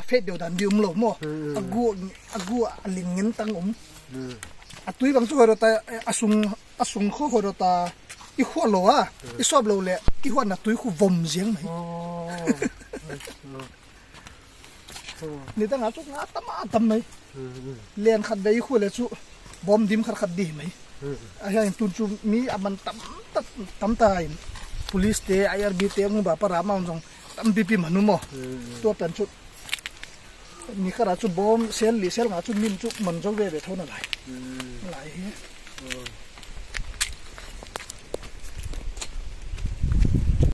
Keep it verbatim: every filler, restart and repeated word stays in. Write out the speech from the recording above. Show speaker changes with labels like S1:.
S1: phê điều đàn điều mlo mo agu agu linh ngân tăng um atui bang chu rồi ta asung asung kho rồi ta i kho lo à i sob lo le i kho na tui khu vom giang mai ni ta ngã chu ngã tam tam mai len khat dei khu le chu bom dim khat khat di mai a yang tun chu mi aman tam tam ta police te I R B te ngu ba para ma jong tam D P manu mo to tan chu ni khara chu bom sel li sel nga chu min chu man jong ve ve thona lai lai he